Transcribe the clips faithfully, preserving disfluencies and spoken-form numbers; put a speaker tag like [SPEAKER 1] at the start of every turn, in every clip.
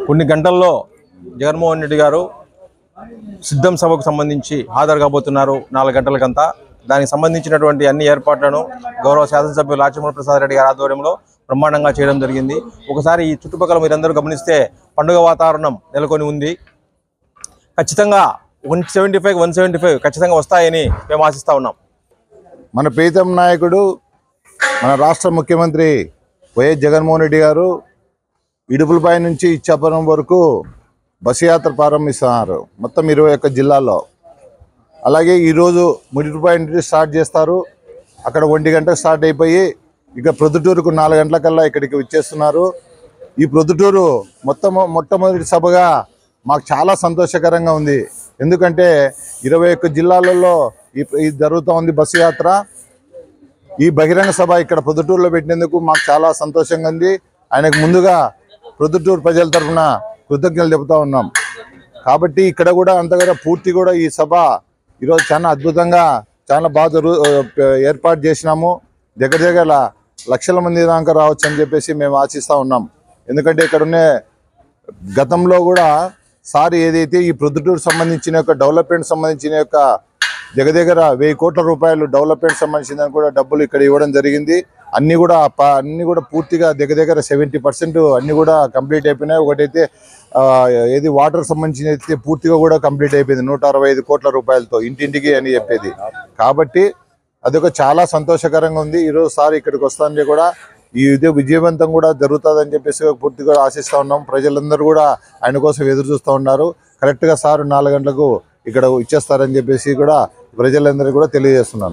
[SPEAKER 1] కొన్ని గంటల్లో జగన్మోహన్ రెడ్డి గారు సిద్ధం సభకు సంబంధించి హాజరు కాబోతున్నారు. నాలుగు గంటలకంతా దానికి సంబంధించినటువంటి అన్ని ఏర్పాట్లను గౌరవ శాసనసభ్యులు ఆచమూరి ప్రసాద్ రెడ్డి గారి ఆధ్వర్యంలో బ్రహ్మాండంగా చేయడం జరిగింది. ఒకసారి ఈ చుట్టుపక్కల మీరందరూ గమనిస్తే పండుగ వాతావరణం నెలకొని ఉంది. ఖచ్చితంగా one seventy five one seventy five ఖచ్చితంగా వస్తాయని మేము ఆశిస్తూ ఉన్నాం.
[SPEAKER 2] మన ప్రీతం నాయకుడు మన రాష్ట్ర ముఖ్యమంత్రి వైఎస్ జగన్మోహన్ రెడ్డి గారు ఇడుపులపై నుంచి ఇచ్చాపురం వరకు బస్సు యాత్ర ప్రారంభిస్తున్నారు మొత్తం ఇరవై ఒక్క జిల్లాల్లో. అలాగే ఈరోజు ముడిపై నుంచి స్టార్ట్ చేస్తారు. అక్కడ ఒంటి గంటకు స్టార్ట్ అయిపోయి ఇక ప్రొద్దుటూరుకు నాలుగు గంటల కల్లా ఇక్కడికి వచ్చేస్తున్నారు. ఈ ప్రొద్దుటూరు మొత్తం మొట్టమొదటి సభగా మాకు చాలా సంతోషకరంగా ఉంది. ఎందుకంటే ఇరవై ఒక్క జిల్లాలలో ఈ జరుగుతూ ఉంది బస్సు యాత్ర. ఈ బహిరంగ సభ ఇక్కడ ప్రొద్దుటూరులో పెట్టినందుకు మాకు చాలా సంతోషంగా ఉంది. ఆయనకు ముందుగా ప్రొద్దుటూరు ప్రజల తరఫున కృతజ్ఞతలు చెబుతూ ఉన్నాం. కాబట్టి ఇక్కడ కూడా అంతగా పూర్తి కూడా ఈ సభ ఈరోజు చాలా అద్భుతంగా చాలా బాగా జరుగు ఏర్పాటు చేసినాము. దగ్గర దగ్గర లక్షల మంది దాకా రావచ్చు అని చెప్పేసి మేము ఆశిస్తూ ఉన్నాం. ఎందుకంటే ఇక్కడ ఉన్న గతంలో కూడా సార్ ఏదైతే ఈ ప్రొద్దుటూరు సంబంధించిన యొక్క డెవలప్మెంట్ సంబంధించిన యొక్క దగ్గర దగ్గర వెయ్యి కోట్ల రూపాయలు డెవలప్మెంట్ సంబంధించిన కూడా డబ్బులు ఇక్కడ ఇవ్వడం జరిగింది. అన్నీ కూడా అన్నీ కూడా పూర్తిగా దగ్గర దగ్గర సెవెంటీ పర్సెంట్ అన్నీ కూడా కంప్లీట్ అయిపోయినాయి. ఒకటైతే ఏది వాటర్ సంబంధించిన అయితే పూర్తిగా కూడా కంప్లీట్ అయిపోయింది నూట అరవై ఐదు కోట్ల రూపాయలతో ఇంటింటికి అని చెప్పేది. కాబట్టి అదొక చాలా సంతోషకరంగా ఉంది. ఈరోజు సార్ ఇక్కడికి వస్తానని కూడా ఈ ఇదే విజయవంతం కూడా జరుగుతుందని చెప్పేసి పూర్తిగా ఆశిస్తూ ఉన్నాం. ప్రజలందరూ కూడా ఆయన కోసం ఎదురు చూస్తూ ఉన్నారు. కరెక్ట్గా సార్ నాలుగు గంటలకు ఇక్కడ ఇచ్చేస్తారని చెప్పేసి కూడా ప్రజలందరూ కూడా తెలియజేస్తున్నాను.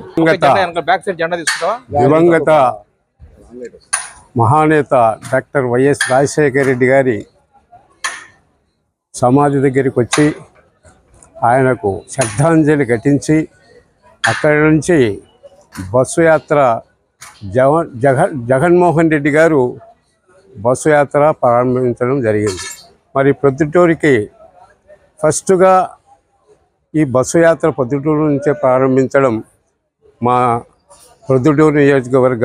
[SPEAKER 3] దివంగత మహానేత డాక్టర్ వైఎస్ రాజశేఖర రెడ్డి గారి సమాధి దగ్గరికి వచ్చి ఆయనకు శ్రద్ధాంజలి ఘటించి అక్కడి నుంచి బస్సు యాత్ర జగన్ జగన్ జగన్మోహన్ రెడ్డి గారు బస్సు యాత్ర ప్రారంభించడం జరిగింది. మరి ప్రొద్దుటూరికి ఫస్ట్గా ఈ బస్సు యాత్ర ప్రొద్దుటూరు నుంచే ప్రారంభించడం మా ప్రొద్దుటూరు నియోజకవర్గ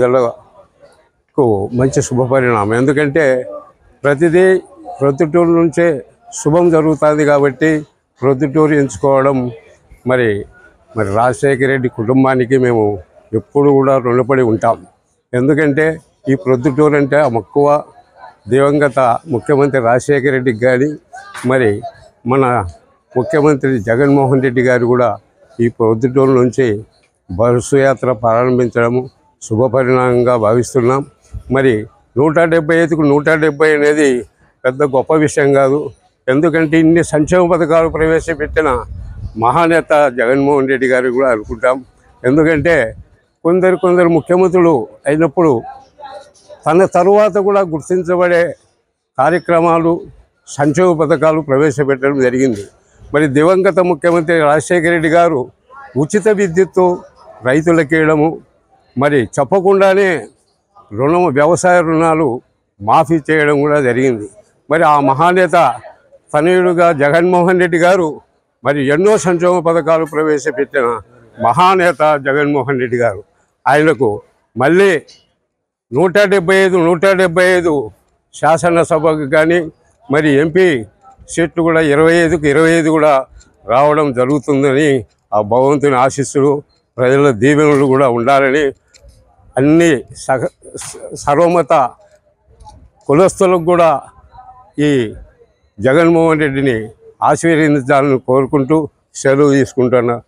[SPEAKER 3] ప్రజలకు మంచి శుభపరిణామం. ఎందుకంటే ప్రతిదీ ప్రొద్దుటూరు నుంచే శుభం జరుగుతుంది కాబట్టి ప్రొద్దుటూరు ఎంచుకోవడం మరి మరి రాజశేఖర రెడ్డి కుటుంబానికి మేము ఎప్పుడు కూడా రుణపడి ఉంటాం. ఎందుకంటే ఈ ప్రొద్దుటూరు అంటే ఆ మక్కువ దివంగత ముఖ్యమంత్రి రాజశేఖర రెడ్డికి కానీ మరి మన ముఖ్యమంత్రి జగన్మోహన్ రెడ్డి గారు కూడా ఈ ప్రొద్దుటూరు నుంచి బస్సు యాత్ర ప్రారంభించడము శుభపరిణామంగా భావిస్తున్నాం. మరి నూట డెబ్బై ఐదుకు నూట డెబ్బై అనేది పెద్ద గొప్ప విషయం కాదు. ఎందుకంటే ఇన్ని సంక్షేమ పథకాలు ప్రవేశపెట్టిన మహానేత జగన్మోహన్ రెడ్డి గారు కూడా అనుకుంటాం. ఎందుకంటే కొందరు కొందరు ముఖ్యమంత్రులు అయినప్పుడు తన తరువాత కూడా గుర్తించబడే కార్యక్రమాలు సంక్షేమ పథకాలు ప్రవేశపెట్టడం జరిగింది. మరి దివంగత ముఖ్యమంత్రి రాజశేఖర రెడ్డి గారు ఉచిత విద్యుత్తు రైతులకు ఇవ్వడము, మరి చెప్పకుండానే రుణము వ్యవసాయ రుణాలు మాఫీ చేయడం కూడా జరిగింది. మరి ఆ మహానేత తనయుడుగా జగన్మోహన్ రెడ్డి గారు మరి ఎన్నో సంక్షేమ పథకాలు ప్రవేశపెట్టిన మహానేత జగన్మోహన్ రెడ్డి గారు ఆయనకు మళ్ళీ నూట డెబ్బై ఐదు నూట డెబ్బై ఐదు శాసనసభకు కానీ మరి ఎంపీ సీట్లు కూడా ఇరవై ఐదుకు ఇరవై ఐదు కూడా రావడం జరుగుతుందని ఆ భగవంతుని ఆశీస్సులు ప్రజల దీవెనలు కూడా ఉండాలని అన్ని సగ సర్వమత కులస్తులకు కూడా ఈ జగన్మోహన్ రెడ్డిని ఆశీర్వదించాలని కోరుకుంటూ సెలవు తీసుకుంటున్నా.